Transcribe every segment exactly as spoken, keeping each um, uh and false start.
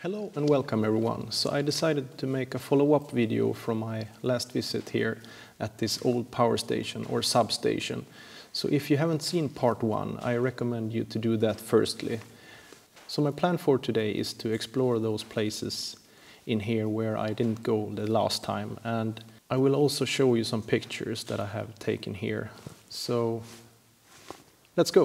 Hello and welcome everyone. So I decided to make a follow-up video from my last visit here at this old power station or substation. So if you haven't seen part one, I recommend you to do that firstly. So my plan for today is to explore those places in here where I didn't go the last time, and I will also show you some pictures that I have taken here. So let's go.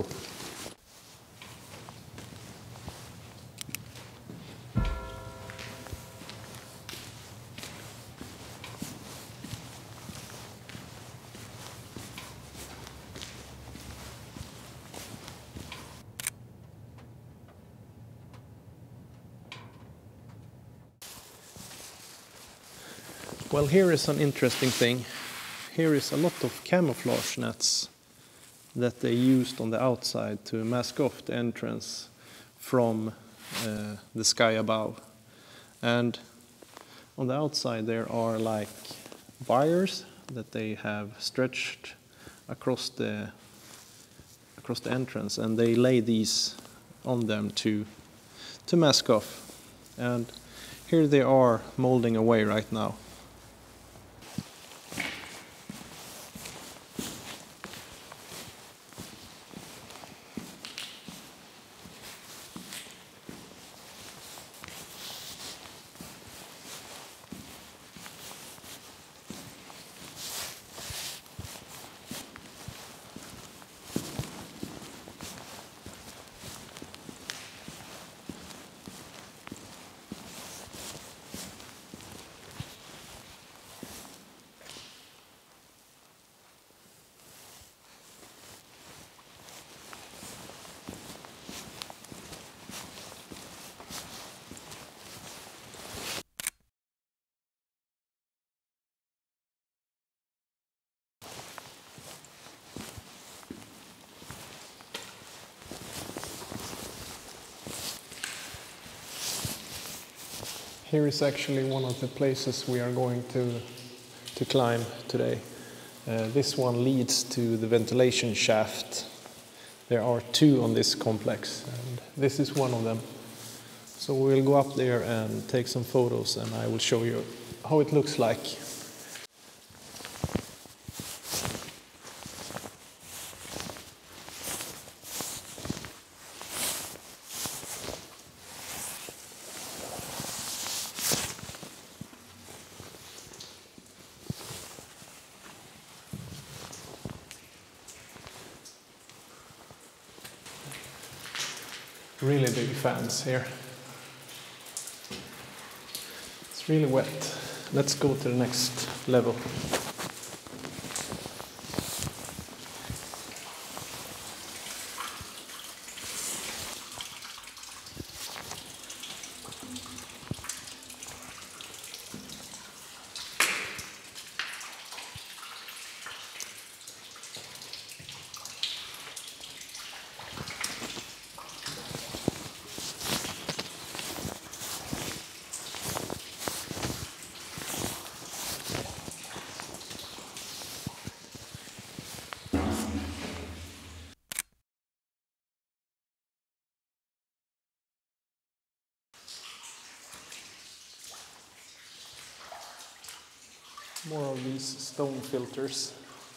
Well, here is an interesting thing. Here is a lot of camouflage nets that they used on the outside to mask off the entrance from uh, the sky above. And on the outside there are like wires that they have stretched across the across the entrance, and they lay these on them to to mask off. And here they are molding away right now. Here is actually one of the places we are going to, to climb today. Uh, this one leads to the ventilation shaft. There are two on this complex, and this is one of them. So we'll go up there and take some photos, and I will show you how it looks like. Really big fans here. It's really wet. Let's go to the next level. More of these stone filters.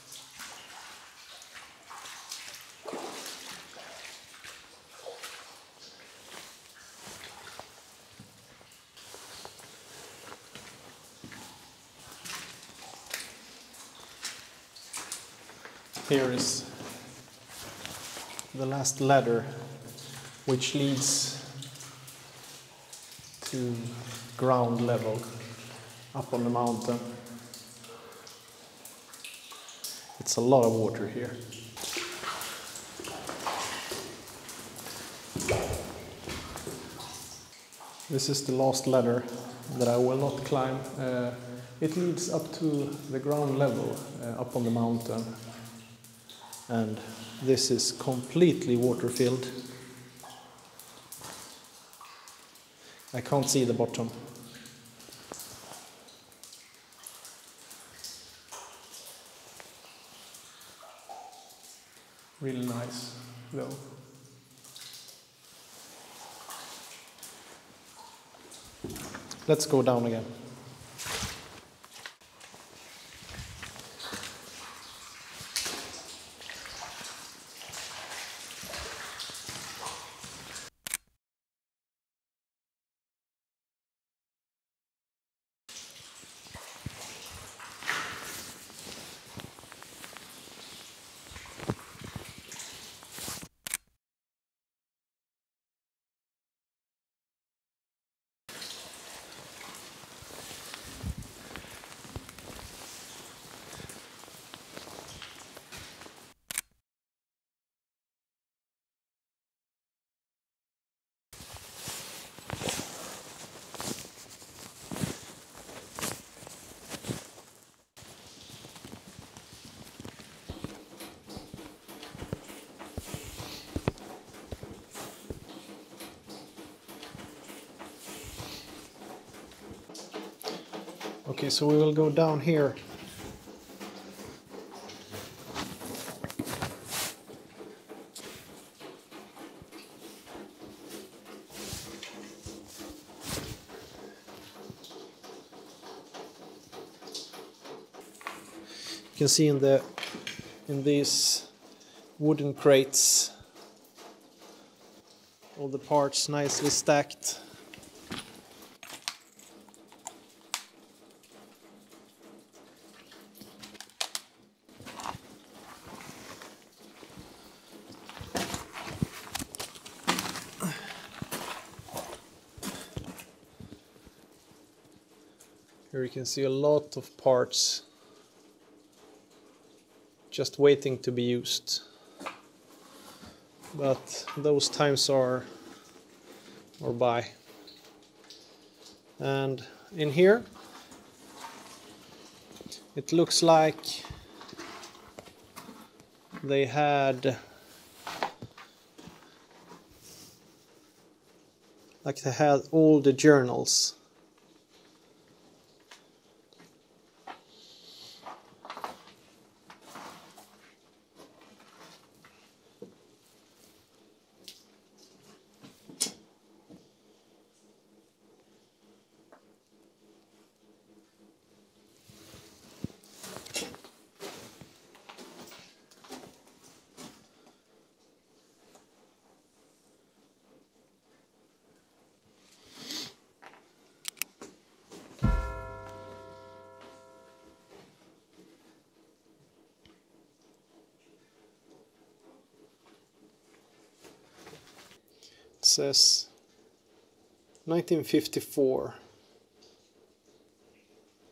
Here is the last ladder, which leads to ground level up on the mountain. It's a lot of water here. This is the last ladder that I will not climb. Uh, it leads up to the ground level uh, up on the mountain. And this is completely water filled. I can't see the bottom. Really nice, though. Let's go down again. Okay, so we will go down here. You can see in the in these wooden crates all the parts nicely stacked. Here you can see a lot of parts just waiting to be used, but those times are are by. And in here it looks like they had like they had all the journals. It says nineteen fifty-four.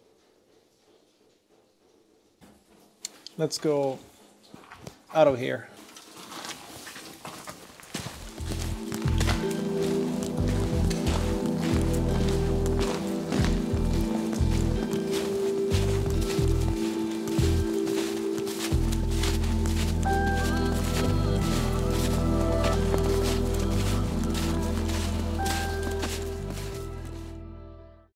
Let's go out of here.